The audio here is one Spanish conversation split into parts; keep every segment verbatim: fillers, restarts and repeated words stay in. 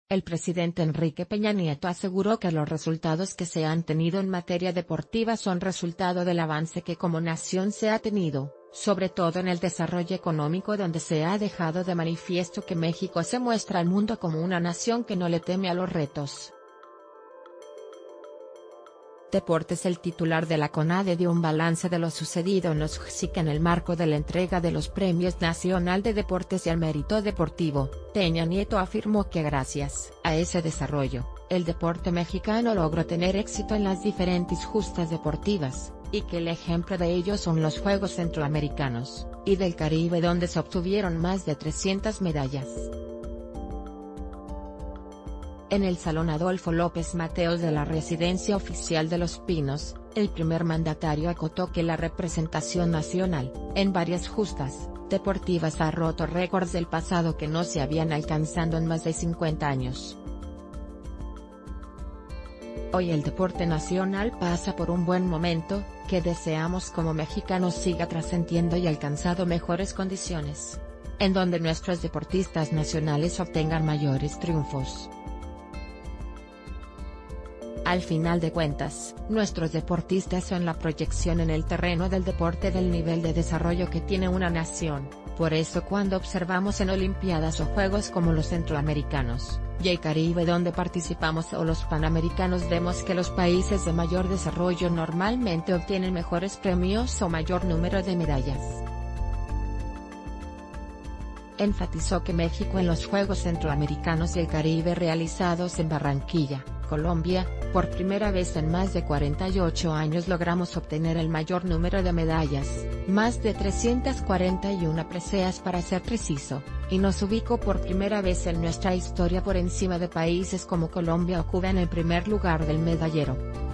El presidente Enrique Peña Nieto aseguró que los resultados que se han tenido en materia deportiva son resultado del avance que como nación se ha tenido, sobre todo en el desarrollo económico, donde se ha dejado de manifiesto que México se muestra al mundo como una nación que no le teme a los retos. Deportes. El titular de la CONADE dio un balance de lo sucedido en los J S I C en el marco de la entrega de los Premios Nacional de Deportes y al Mérito Deportivo. Peña Nieto afirmó que gracias a ese desarrollo, el deporte mexicano logró tener éxito en las diferentes justas deportivas, y que el ejemplo de ello son los Juegos Centroamericanos y del Caribe, donde se obtuvieron más de trescientas medallas. En el Salón Adolfo López Mateos de la Residencia Oficial de Los Pinos, el primer mandatario acotó que la representación nacional, en varias justas deportivas, ha roto récords del pasado que no se habían alcanzado en más de cincuenta años. Hoy el deporte nacional pasa por un buen momento, que deseamos como mexicanos siga trascendiendo y alcanzando mejores condiciones, en donde nuestros deportistas nacionales obtengan mayores triunfos. Al final de cuentas, nuestros deportistas son la proyección en el terreno del deporte del nivel de desarrollo que tiene una nación. Por eso cuando observamos en Olimpiadas o Juegos como los Centroamericanos y el Caribe donde participamos, o los Panamericanos, vemos que los países de mayor desarrollo normalmente obtienen mejores premios o mayor número de medallas. Enfatizó que México en los Juegos Centroamericanos y el Caribe realizados en Barranquilla, Colombia, por primera vez en más de cuarenta y ocho años logramos obtener el mayor número de medallas, más de trescientas cuarenta y una preseas para ser preciso, y nos ubicó por primera vez en nuestra historia por encima de países como Colombia o Cuba en el primer lugar del medallero.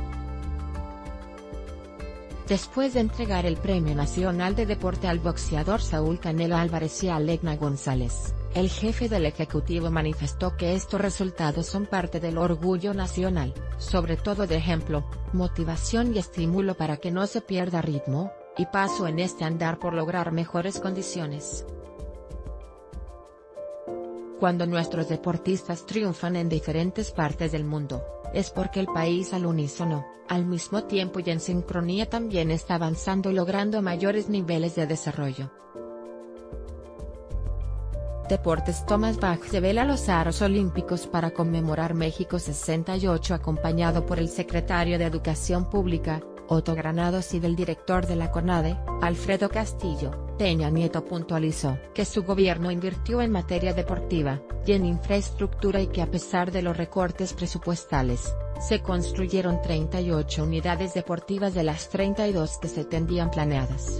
Después de entregar el Premio Nacional de Deporte al boxeador Saúl Canelo Álvarez y a Alegna González, el jefe del Ejecutivo manifestó que estos resultados son parte del orgullo nacional, sobre todo de ejemplo, motivación y estímulo para que no se pierda ritmo y paso en este andar por lograr mejores condiciones. Cuando nuestros deportistas triunfan en diferentes partes del mundo, es porque el país al unísono, al mismo tiempo y en sincronía también está avanzando y logrando mayores niveles de desarrollo. Deportes. Tomás Bach revela los aros olímpicos para conmemorar México sesenta y ocho acompañado por el secretario de Educación Pública, Otto Granados, y del director de la CONADE, Alfredo Castillo. Peña Nieto puntualizó que su gobierno invirtió en materia deportiva y en infraestructura y que a pesar de los recortes presupuestales, se construyeron treinta y ocho unidades deportivas de las treinta y dos que se tenían planeadas.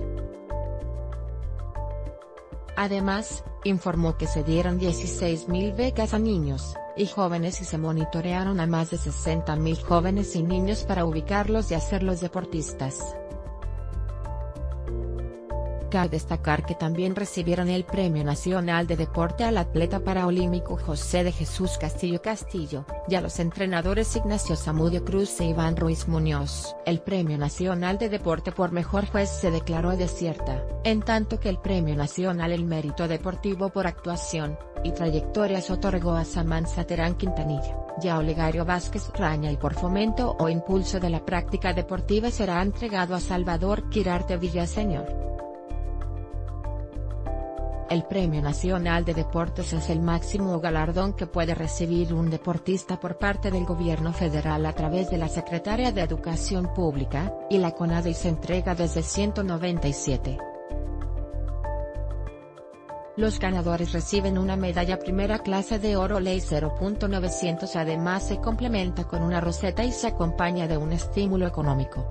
Además, informó que se dieron dieciséis mil becas a niños y jóvenes y se monitorearon a más de sesenta mil jóvenes y niños para ubicarlos y hacerlos deportistas. Cabe destacar que también recibieron el Premio Nacional de Deporte al atleta paraolímpico José de Jesús Castillo Castillo, y a los entrenadores Ignacio Zamudio Cruz e Iván Ruiz Muñoz. El Premio Nacional de Deporte por Mejor Juez se declaró desierta, en tanto que el Premio Nacional al Mérito Deportivo por Actuación y Trayectoria se otorgó a Samantha Terán Quintanilla, y a Olegario Vázquez Raña, y por Fomento o Impulso de la Práctica Deportiva será entregado a Salvador Quirarte Villaseñor. El Premio Nacional de Deportes es el máximo galardón que puede recibir un deportista por parte del gobierno federal a través de la Secretaría de Educación Pública y la CONADE, y se entrega desde ciento noventa y siete. Los ganadores reciben una medalla primera clase de oro ley cero punto novecientos, además se complementa con una roseta y se acompaña de un estímulo económico.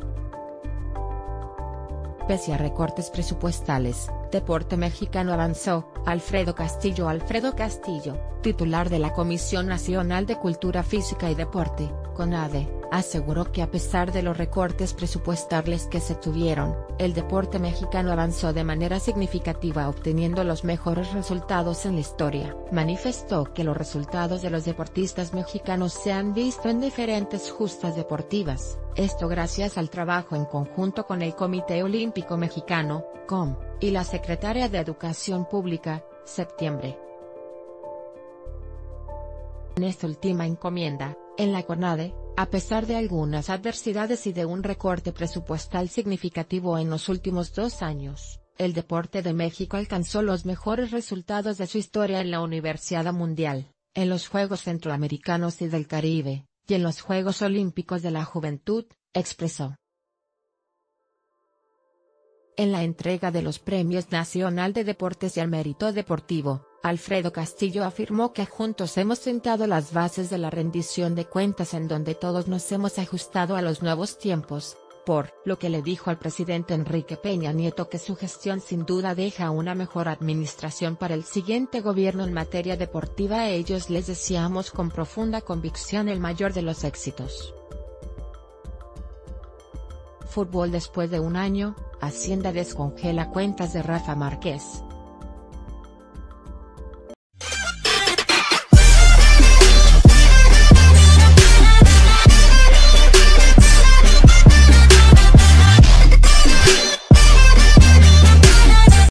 Pese a recortes presupuestales, Deporte Mexicano avanzó. Alfredo Castillo Alfredo Castillo, titular de la Comisión Nacional de Cultura Física y Deporte, CONADE, aseguró que a pesar de los recortes presupuestales que se tuvieron, el deporte mexicano avanzó de manera significativa obteniendo los mejores resultados en la historia. Manifestó que los resultados de los deportistas mexicanos se han visto en diferentes justas deportivas, esto gracias al trabajo en conjunto con el Comité Olímpico Mexicano, C O M, y la Secretaría de Educación Pública, septiembre. En esta última encomienda, en la CONADE, a pesar de algunas adversidades y de un recorte presupuestal significativo en los últimos dos años, el deporte de México alcanzó los mejores resultados de su historia en la Universiada Mundial, en los Juegos Centroamericanos y del Caribe, y en los Juegos Olímpicos de la Juventud, expresó. En la entrega de los Premios Nacional de Deportes y al Mérito Deportivo, Alfredo Castillo afirmó que juntos hemos sentado las bases de la rendición de cuentas en donde todos nos hemos ajustado a los nuevos tiempos, por lo que le dijo al presidente Enrique Peña Nieto que su gestión sin duda deja una mejor administración para el siguiente gobierno en materia deportiva. A ellos les deseamos con profunda convicción el mayor de los éxitos. Fútbol. Después de un año, Hacienda descongela cuentas de Rafa Márquez.